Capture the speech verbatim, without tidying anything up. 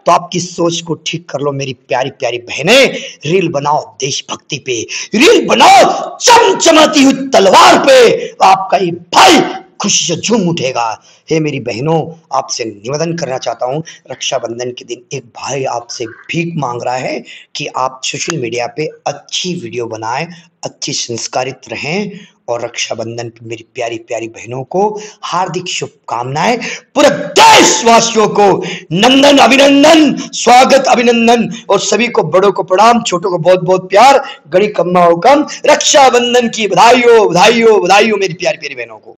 तो आपकी सोच को ठीक कर लो मेरी प्यारी प्यारी बहनें। रील बनाओ देशभक्ति पे, रील बनाओ चमचमाती हुई तलवार पे, आपका ये भाई खुशी से झूम उठेगा। हे मेरी बहनों, आपसे निवेदन करना चाहता हूँ, रक्षाबंधन के दिन एक भाई आपसे भीख मांग रहा है कि आप सोशल मीडिया पे अच्छी वीडियो बनाएं, अच्छी संस्कारित रहें। और रक्षाबंधन पे मेरी प्यारी प्यारी बहनों को हार्दिक शुभकामनाएं। पूरे देशवासियों को नंदन अभिनंदन, स्वागत अभिनंदन, और सभी को बड़ों को प्रणाम, छोटों को बहुत बहुत प्यार। गड़ी कम्मा हुकम, रक्षाबंधन की बधाई हो, बधाई हो, बधाई हो मेरी प्यारी प्यारी बहनों को।